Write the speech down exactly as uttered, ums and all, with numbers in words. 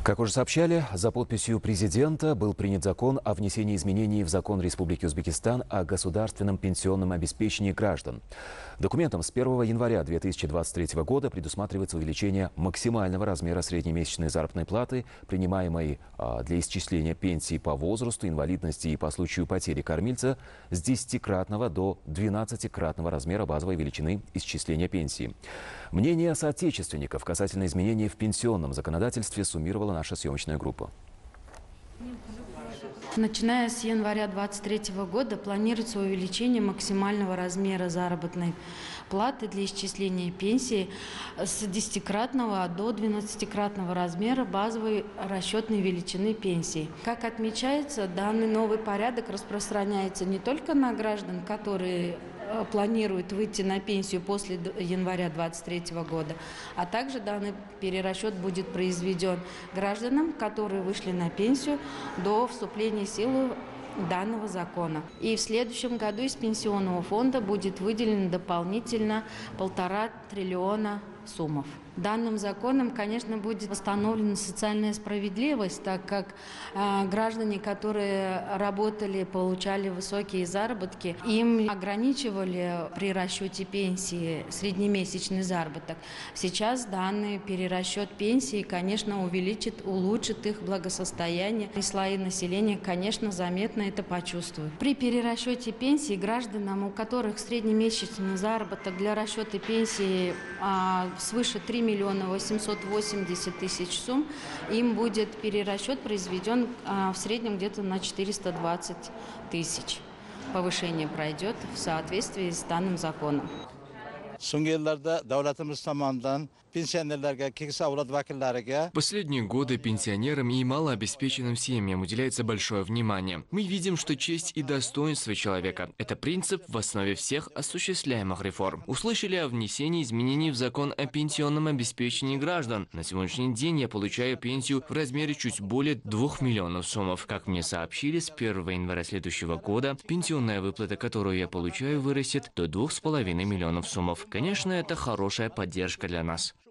Как уже сообщали, за подписью президента был принят закон о внесении изменений в закон Республики Узбекистан о государственном пенсионном обеспечении граждан. Документом с первого января две тысячи двадцать третьего года предусматривается увеличение максимального размера среднемесячной заработной платы, принимаемой для исчисления пенсии по возрасту, инвалидности и по случаю потери кормильца, с десятикратного до двенадцатикратного размера базовой величины исчисления пенсии. Мнение соотечественников касательно изменений в пенсионном законодательстве суммировала наша съемочная группа. Начиная с января две тысячи двадцать третьего года планируется увеличение максимального размера заработной платы для исчисления пенсии с десятикратного до двенадцатикратного размера базовой расчетной величины пенсии. Как отмечается, данный новый порядок распространяется не только на граждан, которые планирует выйти на пенсию после января две тысячи двадцать третьего года, а также данный перерасчет будет произведен гражданам, которые вышли на пенсию до вступления в силу данного закона. И в следующем году из пенсионного фонда будет выделено дополнительно полтора триллиона суммов. Данным законом, конечно, будет восстановлена социальная справедливость, так как э, граждане, которые работали, получали высокие заработки, им ограничивали при расчете пенсии среднемесячный заработок. Сейчас данный перерасчет пенсии, конечно, увеличит, улучшит их благосостояние. И слои населения, конечно, заметно это почувствуют. При перерасчете пенсии гражданам, у которых среднемесячный заработок для расчета пенсии э, свыше три миллиона восемьсот восемьдесят тысяч сумм, им будет перерасчет произведен а, в среднем где-то на четыреста двадцать тысяч. Повышение пройдет в соответствии с данным законом. В последние годы пенсионерам и малообеспеченным семьям уделяется большое внимание. Мы видим, что честь и достоинство человека – это принцип в основе всех осуществляемых реформ. Услышали о внесении изменений в закон о пенсионном обеспечении граждан. На сегодняшний день я получаю пенсию в размере чуть более двух миллионов сомов. Как мне сообщили, с первого января следующего года пенсионная выплата, которую я получаю, вырастет до двух с половиной миллионов сомов. Конечно, это хорошая поддержка для нас.